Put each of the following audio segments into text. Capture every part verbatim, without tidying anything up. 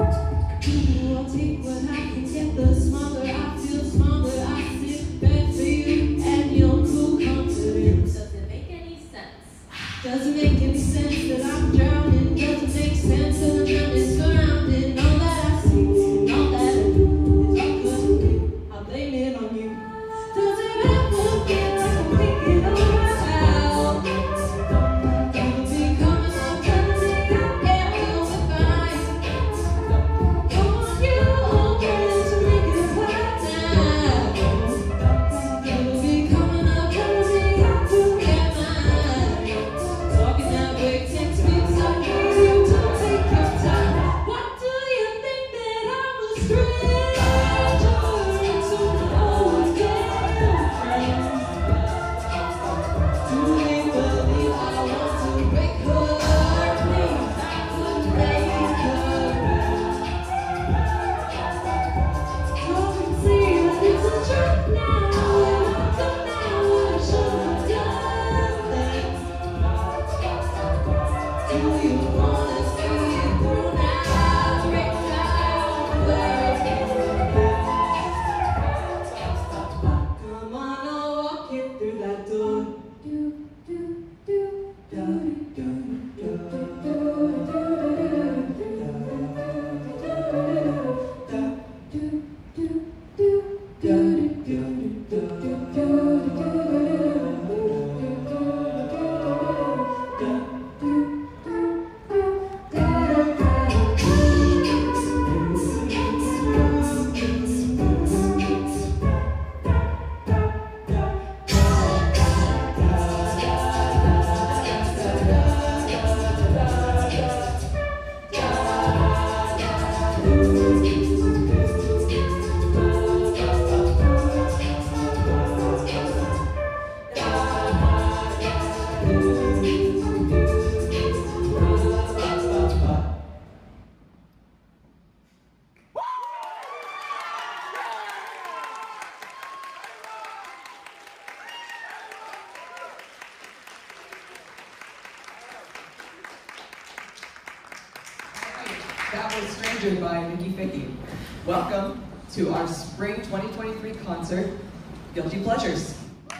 That was Stranger by Nikki Ficky. Welcome to our Spring twenty twenty-three concert, Guilty Pleasures.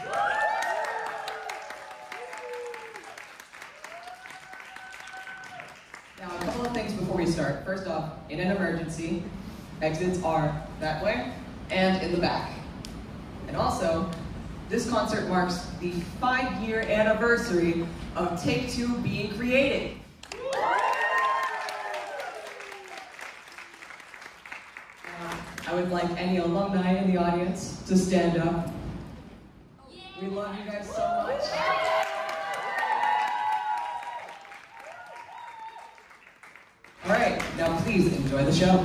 Now, a couple of things before we start. First off, in an emergency, exits are that way and in the back. And also, this concert marks the five-year anniversary of Take Two being created. I would like any alumni in the audience to stand up. We love you guys so much. All right, now please enjoy the show.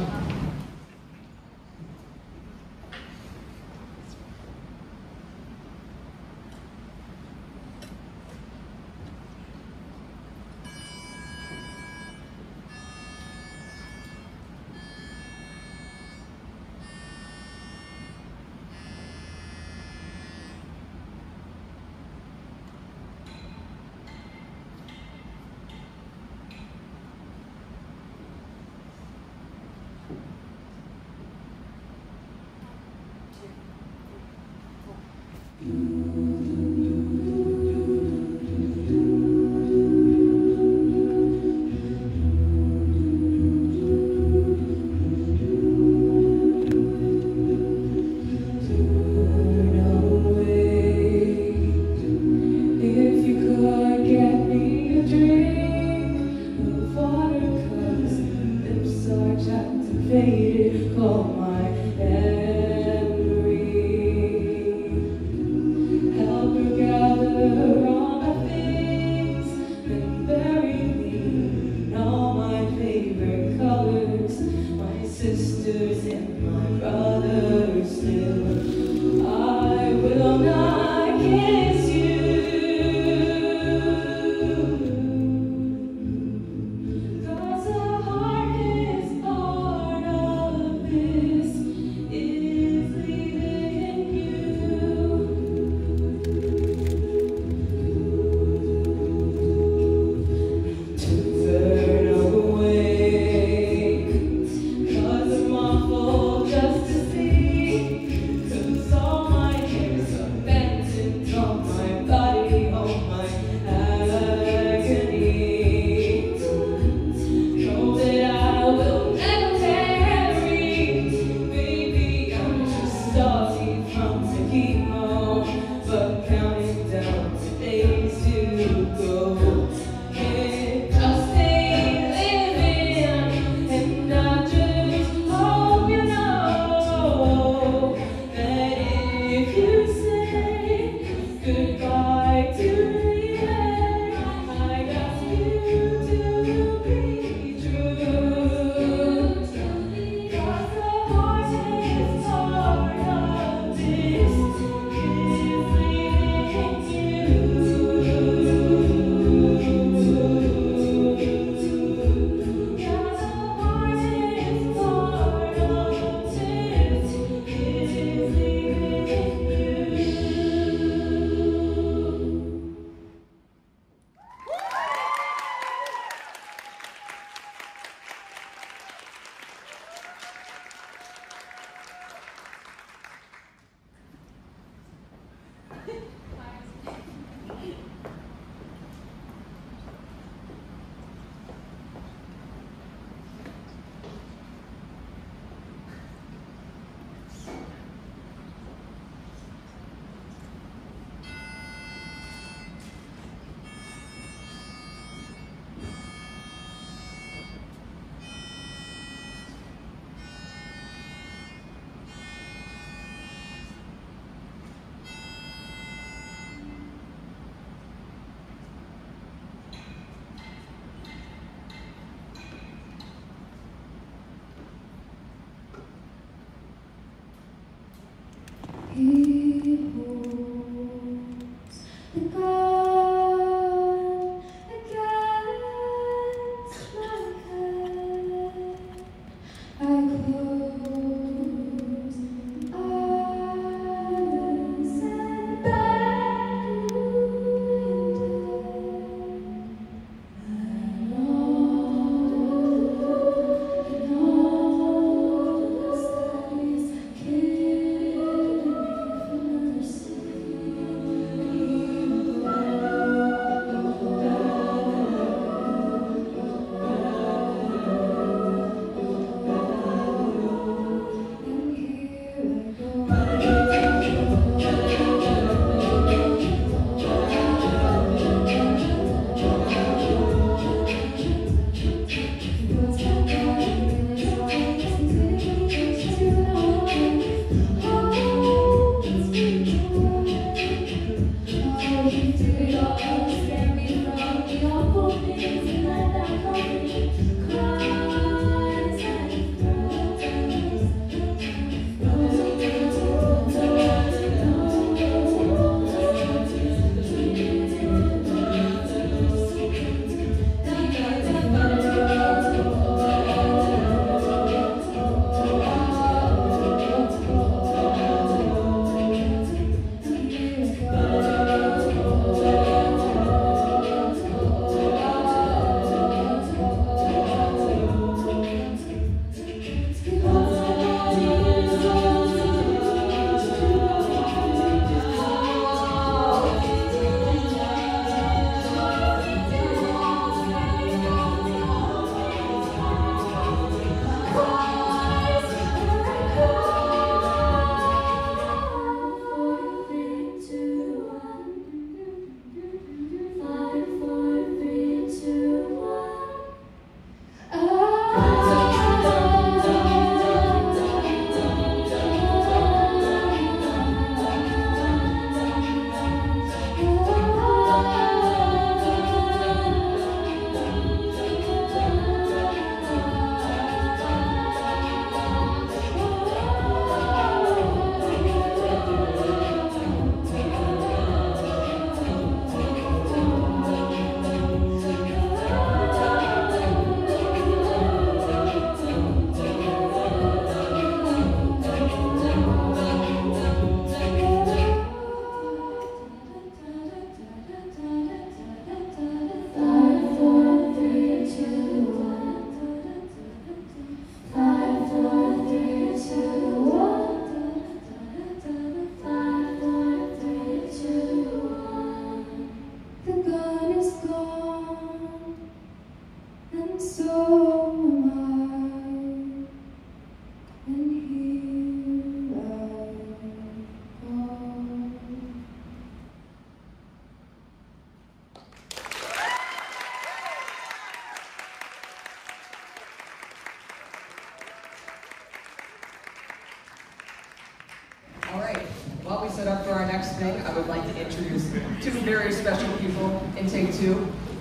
While we set up for our next thing, I would like to introduce two very special people in Take Two,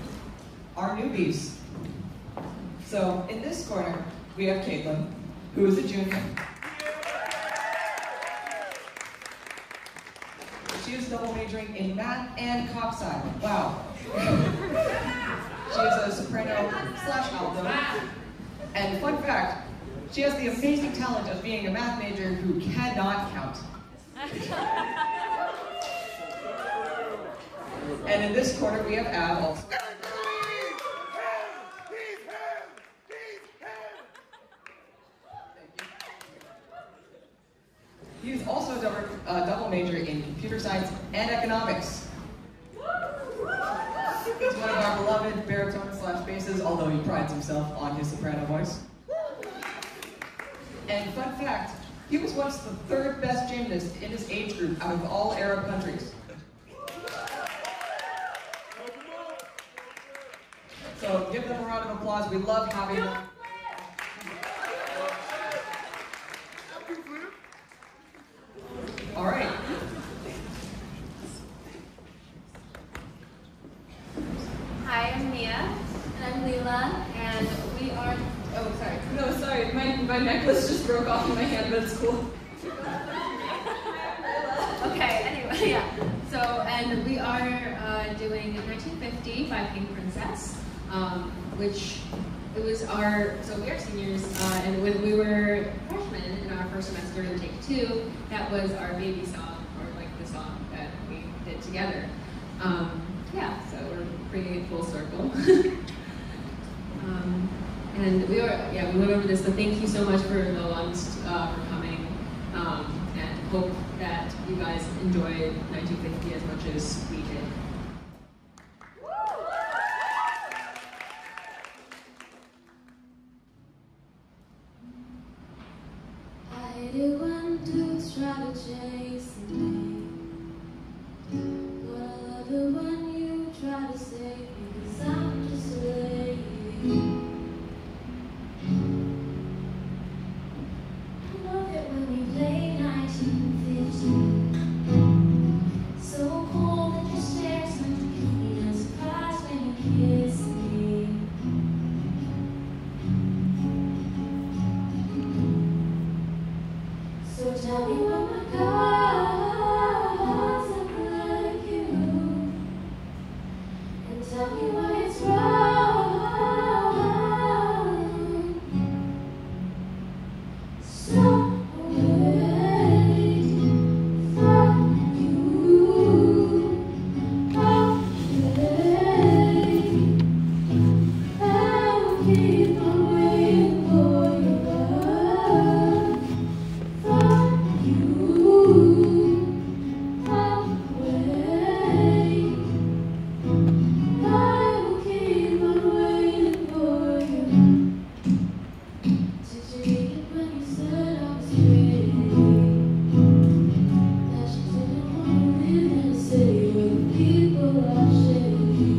our newbies. So in this corner, we have Caitlin, who is a junior. She is double majoring in math and comp sci. Wow. She is a soprano slash alto. And fun fact, she has the amazing talent of being a math major who cannot count. And in this corner we have Ab also. He is also a double, uh, double major in computer science and economics. He's one of our beloved baritone slash basses, although he prides himself on his soprano voice. And fun fact, he was once the third best gymnast in his age group out of all Arab countries. So give them a round of applause. We love having them. All right. Hi, I'm Mia. And I'm Leela. And we are... Oh, sorry. No, sorry. My, my necklace just broke off in my hand, but it's cool. Okay. yeah. So, and we are uh, doing nineteen fifty by Pink Princess, um, which it was our, so we are seniors, uh, and when we were freshmen in our first semester in Take Two, that was our baby song, or like the song that we did together. Um, yeah, so we're bringing it full circle. um, and we were, yeah, we went over this, but thank you so much for the lunch, uh, for coming, um, and hope that you guys enjoyed nineteen fifty as much as we did. I did one dude try to chase me, but I love it when you try to save me, 'cause I'm just a lady. I love it when we play nineteen fifty. So cold that your stares make me not surprised when you kiss me. So tell me what my God's not like you, and tell me why it's wrong. So away from you, away. I will keep on waiting for your love. From you, away. I will keep on waiting for you. Did you read it when you said I was pretty? That you didn't want to live in a city where the people are shady.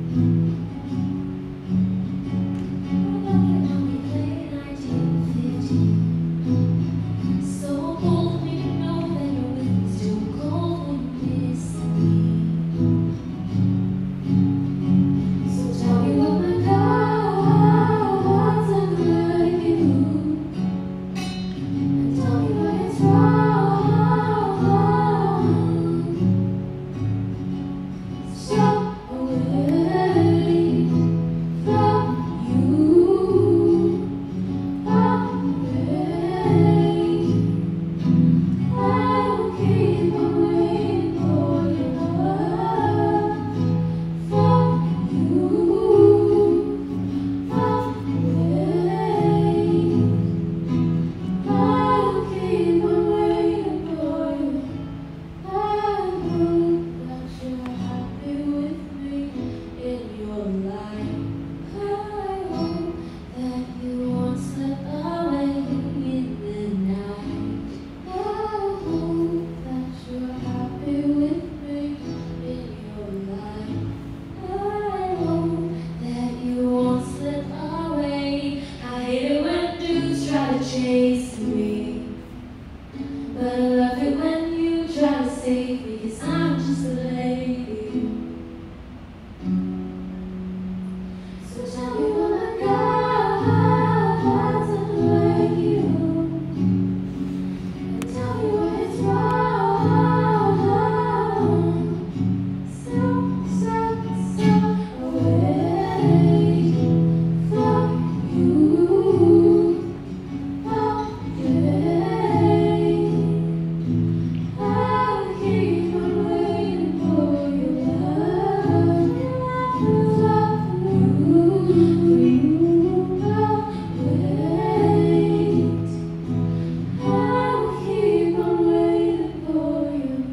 I love it when we play nineteen fifty. So cold when you know that you're with me, still cold when you miss me. So tell me what my God's not like you, and tell me why it's wrong. So away from you, away. I will keep on waiting for your love. From you, away. I will keep on waiting for you. I hope that you're happy with me in your life. I hope that you won't slip away in the night. I hope that you're happy with me in your life. I hope that you won't slip away. I hate it when dudes try to chase me, but I love it when you try to save me, 'cause I'm just a lady. So tell me what my God's not like you, and tell me why it's wrong. So, so, so away from you, away. I will keep on waiting for your love. From you, away. I will keep on waiting for you.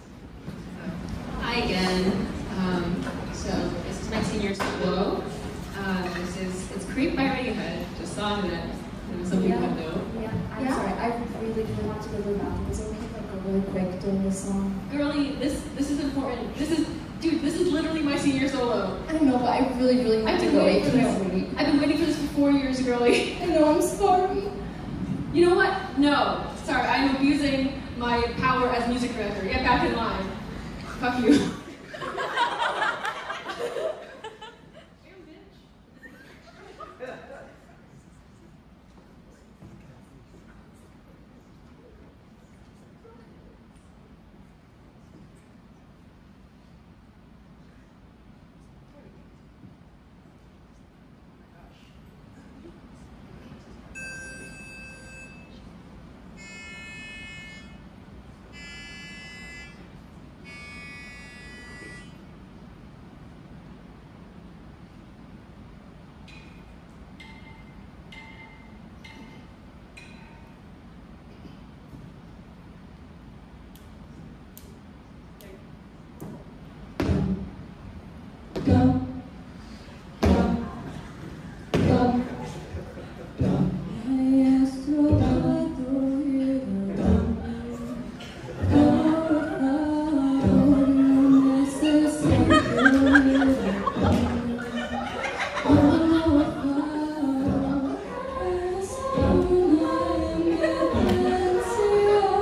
Hi again. Um, so this is my senior solo. Um, this is it's "Creep" by Radiohead, just a song that you know, some people Yeah. know. Yeah, I'm Yeah. sorry. I really, really want to go to the bathroom. Is it okay if I go really quick during this song? Girlie, this this is important. This is dude. This is literally my senior solo. I don't know, but I really, really want I've to been go. I waiting for can't this. wait. I've been waiting for this for four years, girlie. I know, I'm sorry. You know what? No, sorry. I'm abusing my power as music director. Get back in line. Fuck you. Go. Go. Go. Go. Maestro, puedo ir a por favor, no necesito ir por favor, es una emergencia.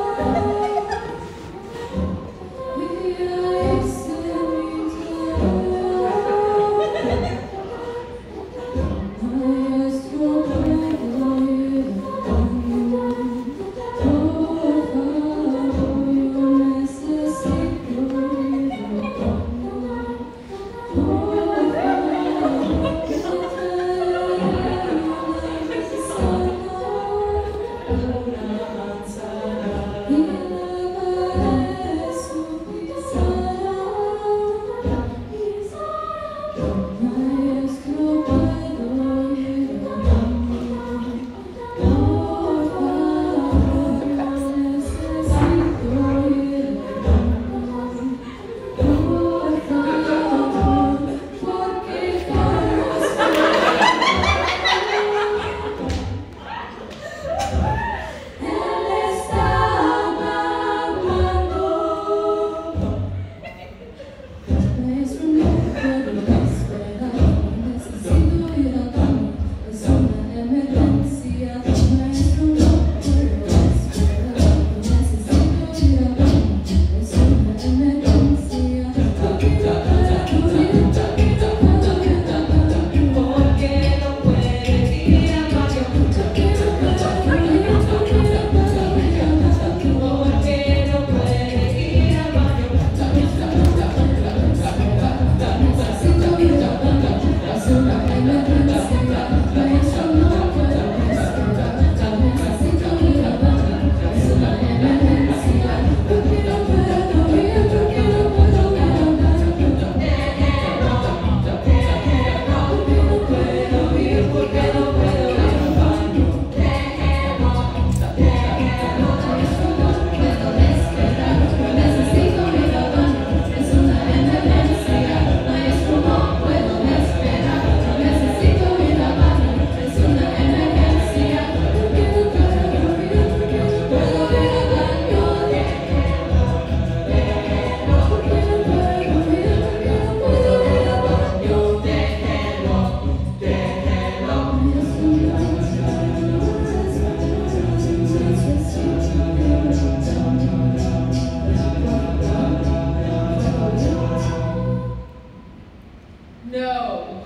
No.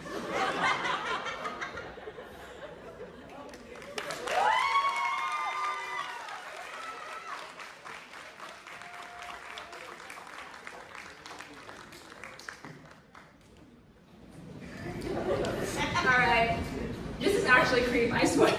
All right. This is actually creep, I swear.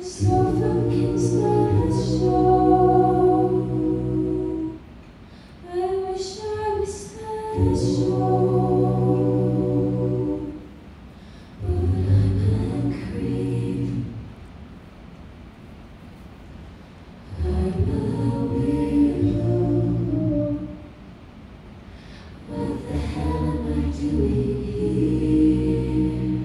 so fucking special. I wish I was special, but I'm a creep. I'm a weirdo. What the hell am I doing here?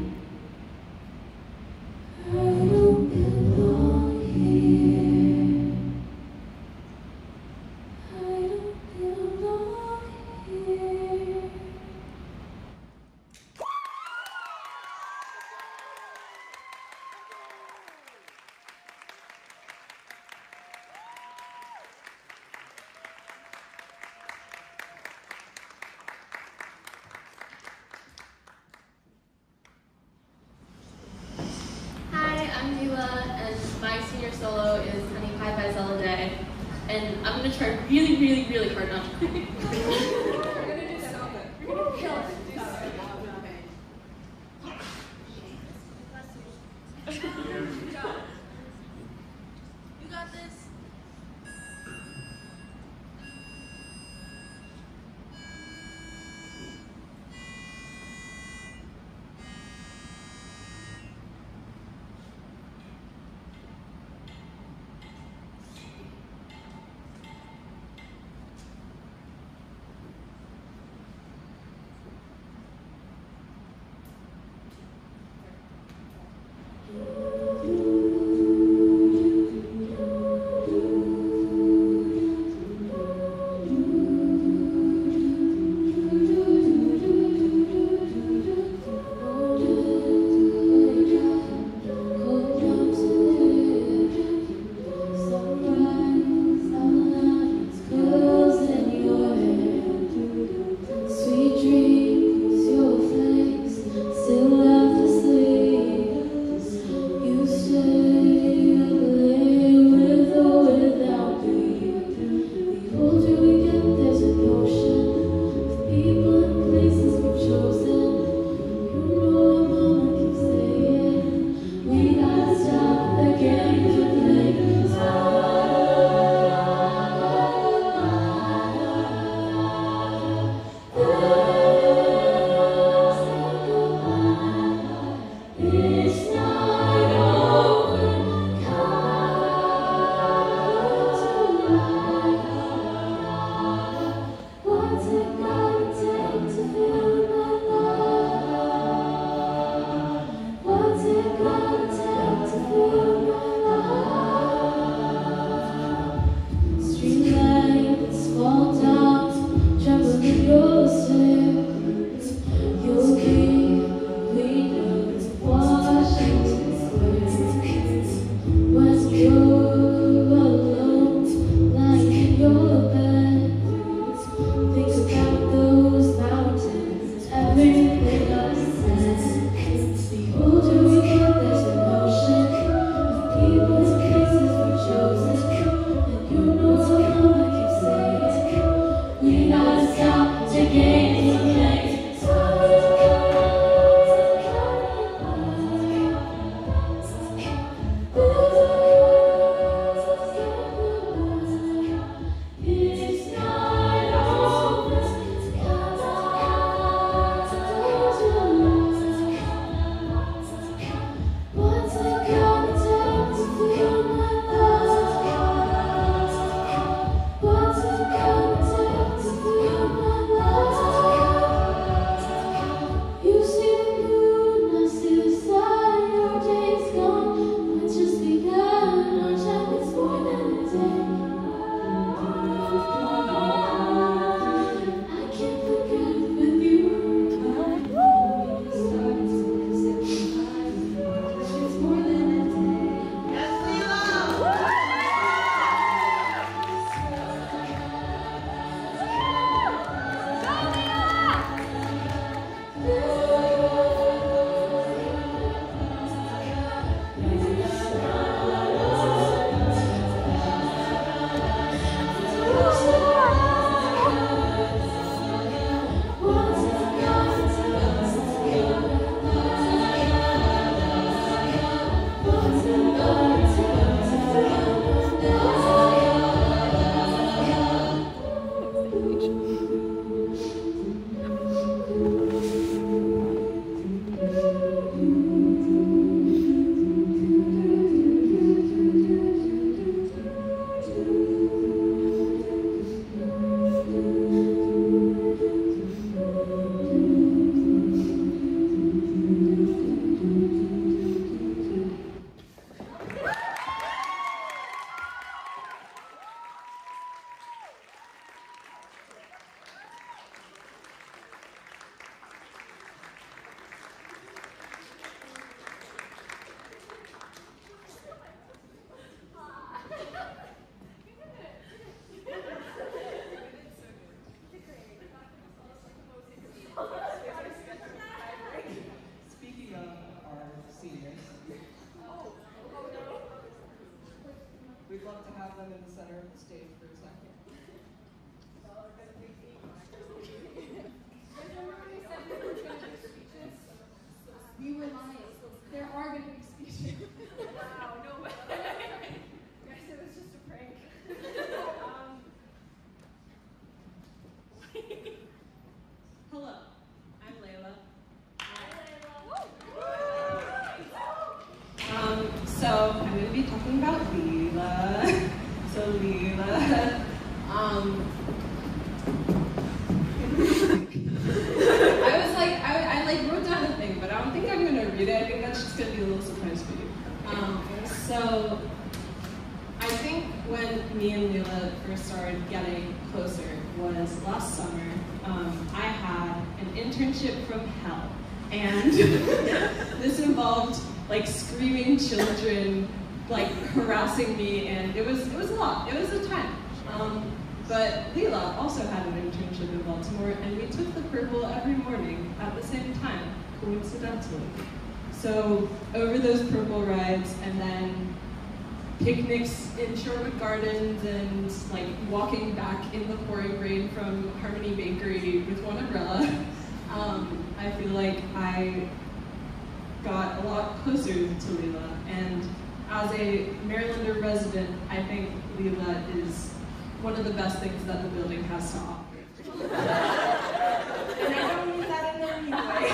I don't belong here. I don't belong here. Hi, I'm Dila, and my senior solo is Honey Pie by Zella Day. And I'm gonna try really, really, really hard not to cry. We're gonna do something. We're gonna kill it. Do something. Good job. You got this. Ooh. we'd love to have them in the center of the stage for a second. We were lying. There are going to be speeches. Wow, no way. Guys, it was just a prank. um, Hello, I'm Layla. Um, so I'm going to be talking about Leela. So Leela, um, I was like, I, I like wrote down a thing, but I don't think I'm going to read it. I think that's just going to be a little surprise for you. Um, so I think when me and Leela first started getting closer was last summer. Um, I had an internship from hell, and this involved like screaming children, like harassing me, and it was it was a lot. It was a time. Um, but Leela also had an internship in Baltimore, and we took the purple every morning at the same time, coincidentally. So over those purple rides, and then picnics in Sherwood Gardens, and like walking back in the pouring rain from Harmony Bakery with one umbrella, um, I feel like I got a lot closer to Leela. And as a Marylander resident, I think Leela is one of the best things that the building has to offer. And I don't mean that in a mean way.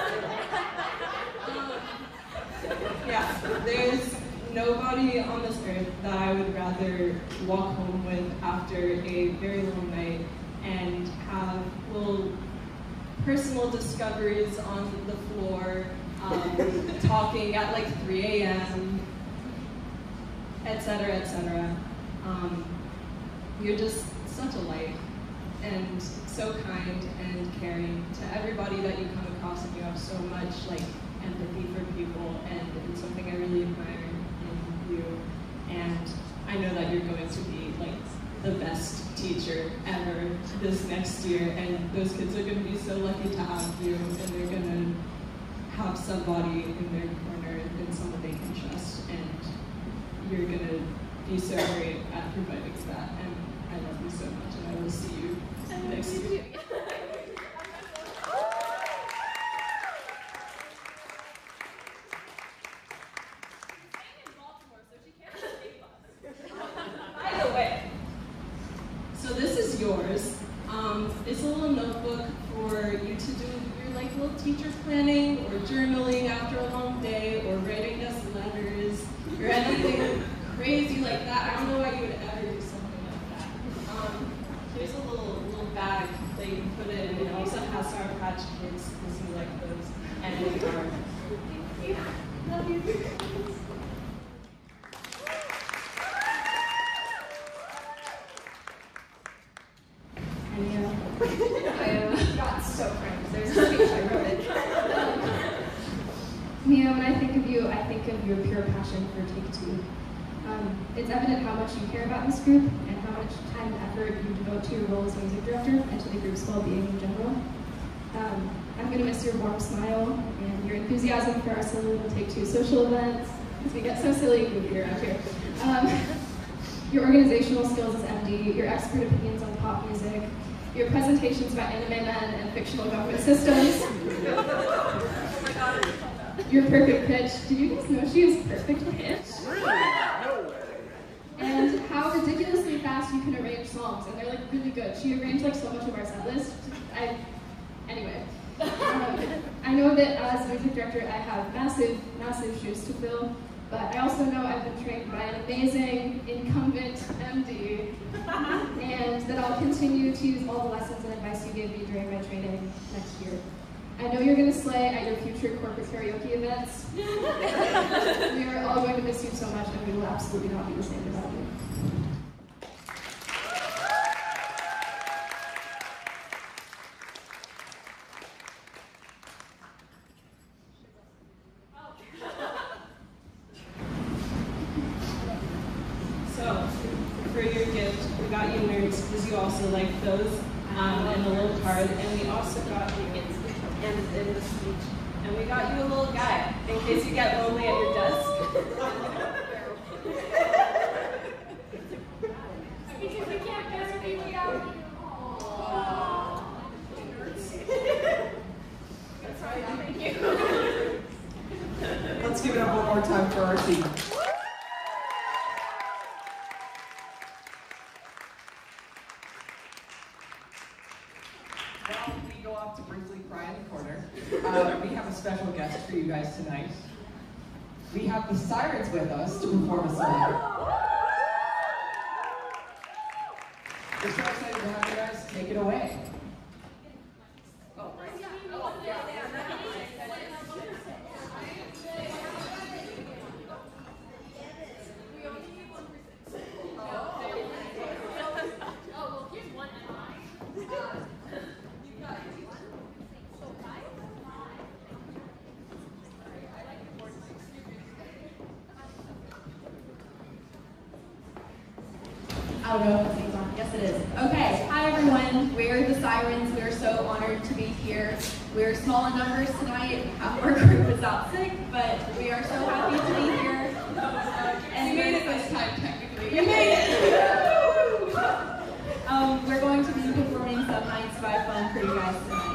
um, yeah, there's nobody on this earth that I would rather walk home with after a very long night and have little personal discoveries on the floor, um, talking at like three A M, et cetera, et cetera. Um, you're just such a light and so kind and caring to everybody that you come across, and you have so much like empathy for people, and it's something I really admire in you. And I know that you're going to be like the best teacher ever this next year, and those kids are going to be so lucky to have you, and they're going to have somebody in their corner and someone they can trust, and you're going to be so great at providing that. And I love you so much, and I will see you next year. By the way, so this is yours. Um, it's a little notebook for you to do your like little teacher planning or journaling after a long day, or writing us letters or anything crazy like that. I don't know why you would ever do something like that. Um, here's a little little bag that you can put it in. It also has Sour Patch Kids because you like those, and we are. Thank you. Love you. I got so cramped. There's a speech, I wrote it. Mia, when I think of you, I think of your pure passion for Take Two. Um, it's evident how much you care about this group and how much time and effort you devote to your role as music director and to the group's well-being in general. Um, I'm going to miss your warm smile and your enthusiasm for our silly little Take Two social events, because we get so silly and goofy around here. Um, your organizational skills as M D, your expert opinions on pop music, your presentations about anime men and fictional government systems. Oh my god. Your perfect pitch. Did you guys know she has perfect pitch? Really? No way. And how ridiculously fast you can arrange songs, and they're like really good. She arranged like so much of our set list. I, anyway. Um, I know that as music director I have massive, massive shoes to fill, but I also know I've been trained by an amazing incumbent M D, and that I'll continue to use all the lessons and advice you gave me during my training next year. I know you're going to slay at your future corporate karaoke events. We are all going to miss you so much, and we will absolutely not be the same without you. So, for your gift, we got you nerds because you also like those, um, and a little card, and we also got you in, in, in the speech, and we got you a little guy in case you get lonely at your desk. special guest for you guys tonight. We have the Sirens with us to perform a song. We're so excited to have you guys take it away. Oh, right. Oh, yeah. I don't know if it's on. Yes, it is. Okay. Hi, everyone. We're the Sirens. We're so honored to be here. We're small in numbers tonight. Half our group is out sick, but we are so happy to be here. And We made it this time, technically. We made it! um, we're going to be performing Some Nights by Fun for you guys tonight.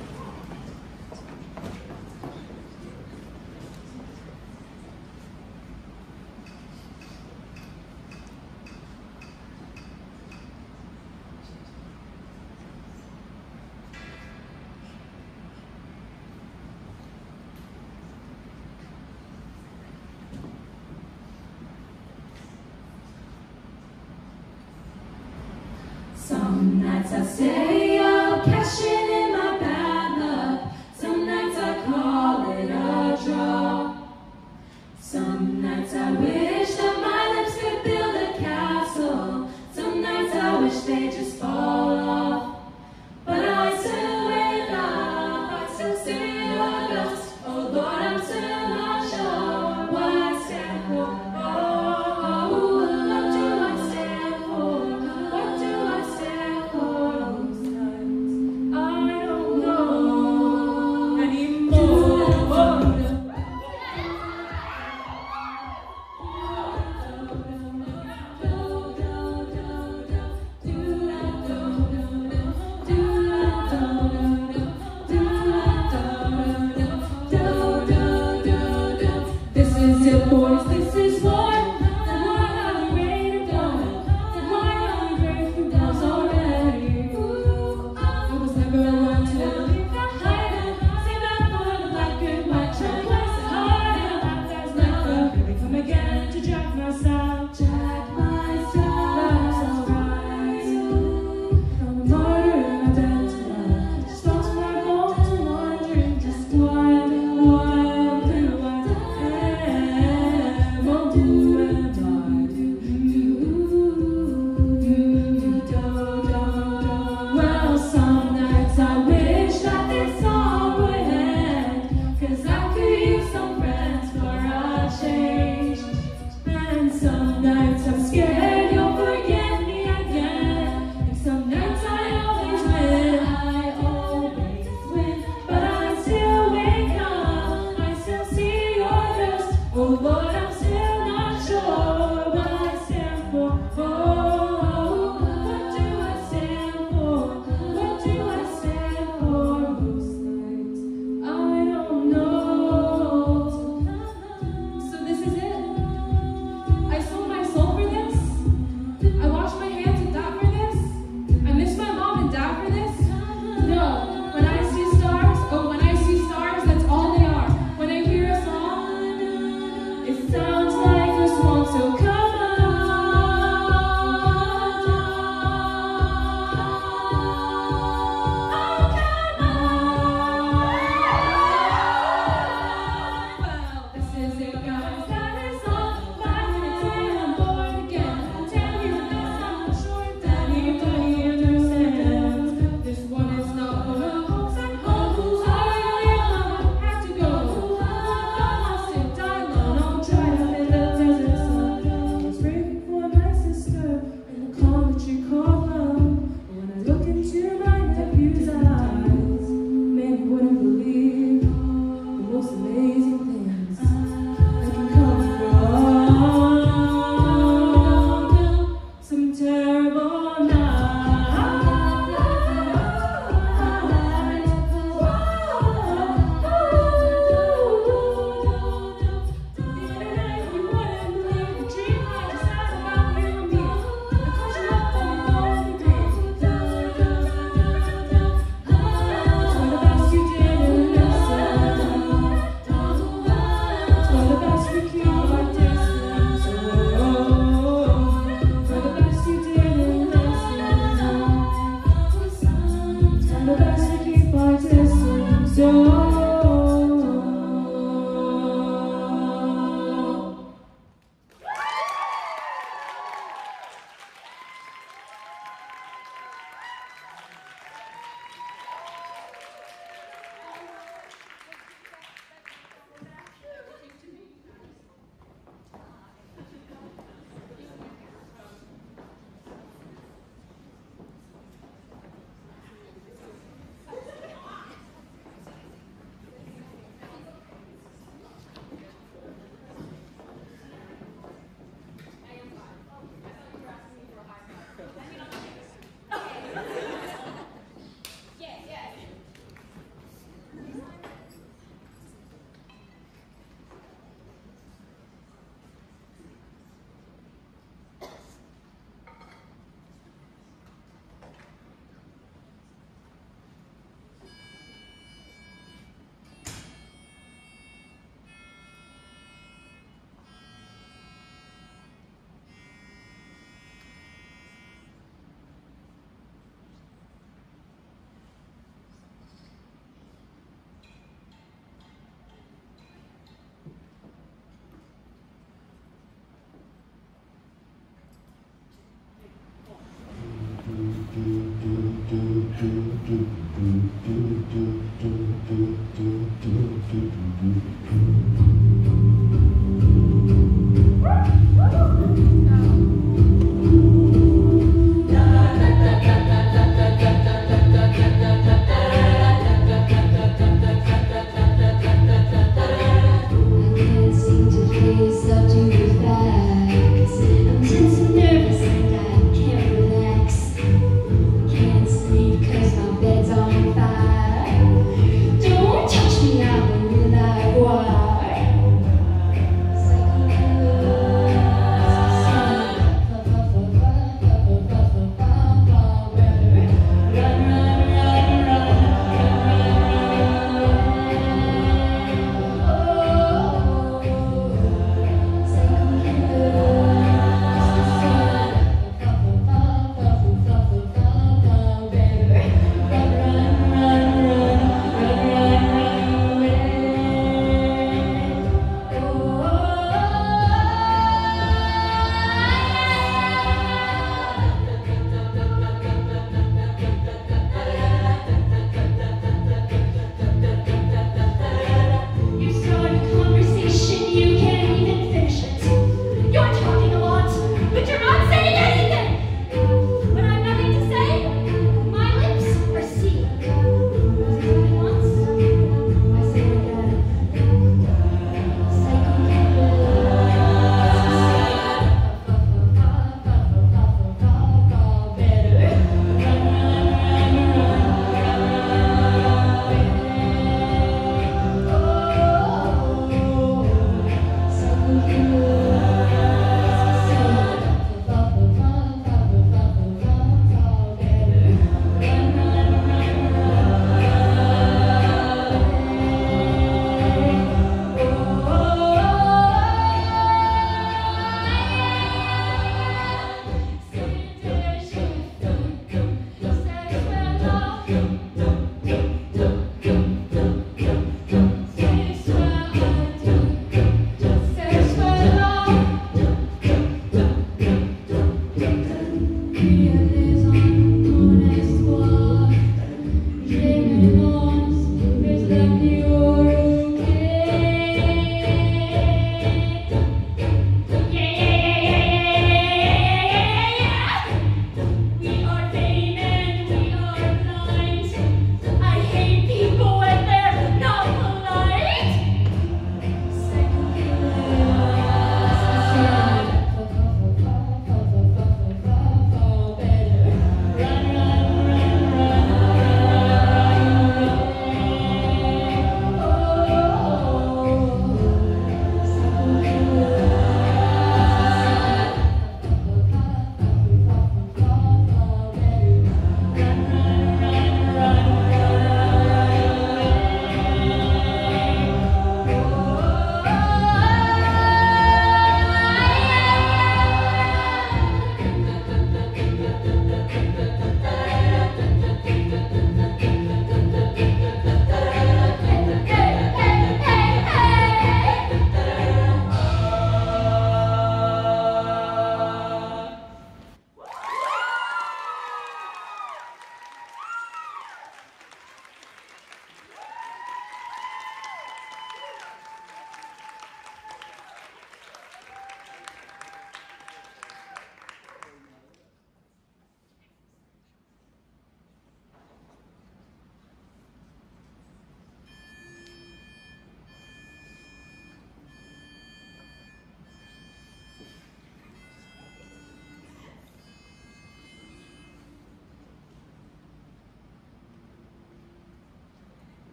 Some nights I stay up, cashing in my bad luck. Some nights I call it a draw. Some nights I wish that my lips could build a castle. Some nights I wish they just fall off. But I still wake up, I still see your ghost. Oh Lord, I'm still not sure what I stand for. Oh, what do I stand for? What do I stand for? Most nights I don't know anymore. This is it, boys, this is war. Why are we ready to go? Why are we ready for girls already? I was never one to leave the hiding. See that for the black and white trying to place it hard. And that's never really come again to jack myself. Jack myself. That's alright. I'm a martyr and I'm dead tonight. Just lost my bones and wondering just why, why, who I am. Oh, who am I? Well, some nights I wish that this all would end, 'cause I could use some friends for a change. And some nights I'm scared you'll forget me again. And some nights I always win, I always win. But I still wake up, I still see your ghost. Oh Lord, I'm still not sure what I stand for. Oh, what do I stand for? What do I stand for? Most nights I don't know. So this is it. I saw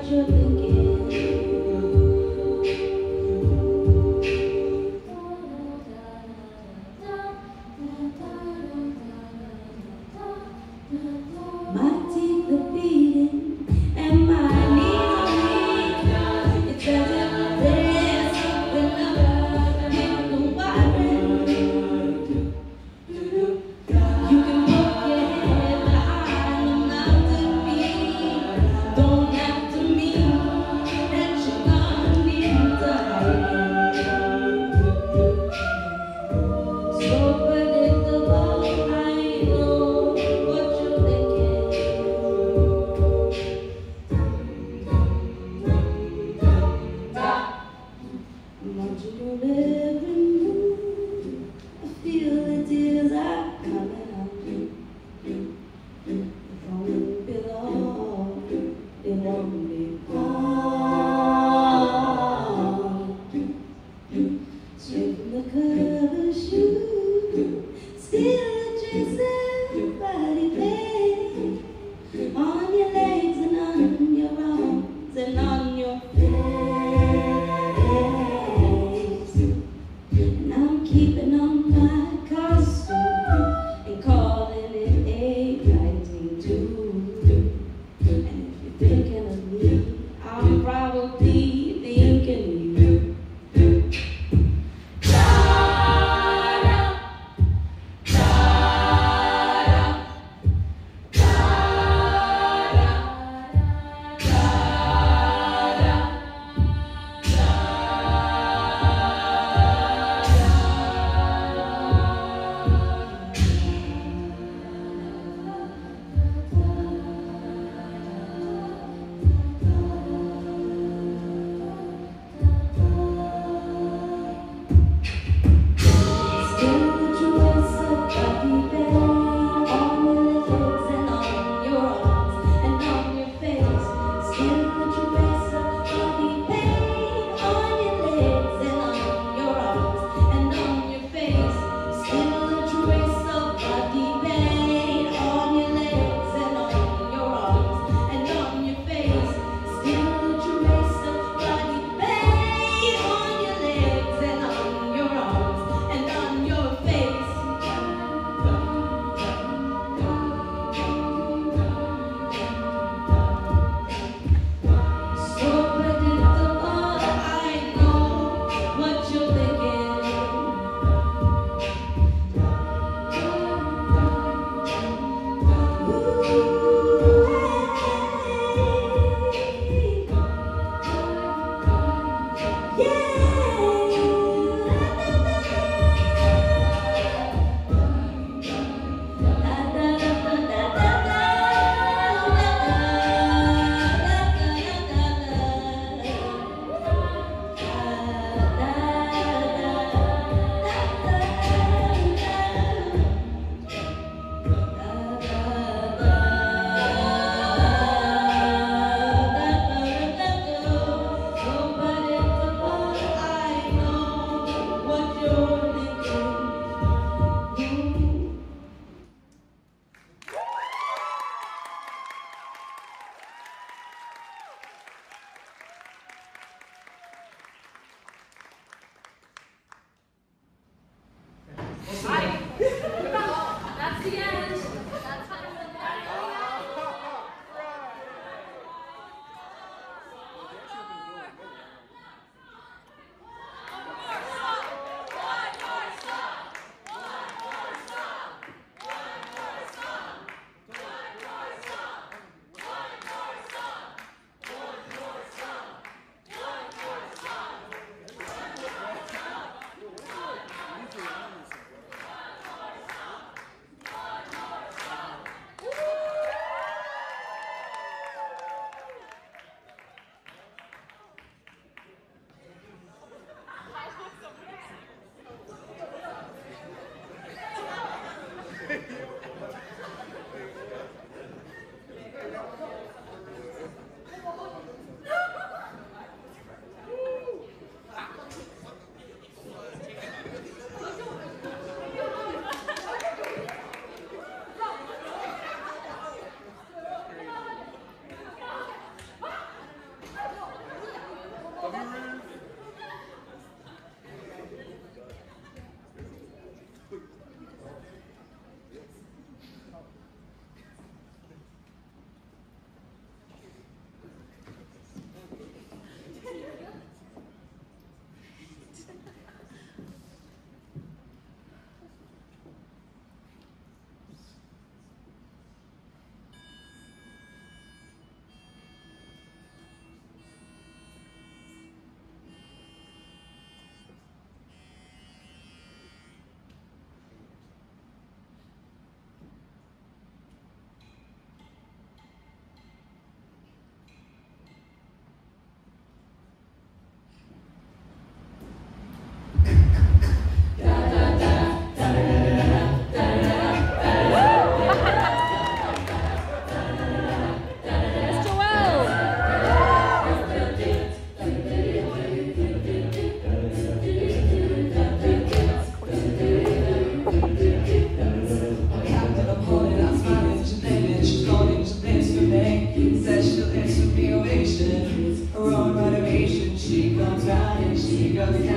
what you're thinking. My teeth are beating and my knees are weak. It's as if there's something about the wiring. You can put your head behind the mountain peak. Don't have to mean goes down.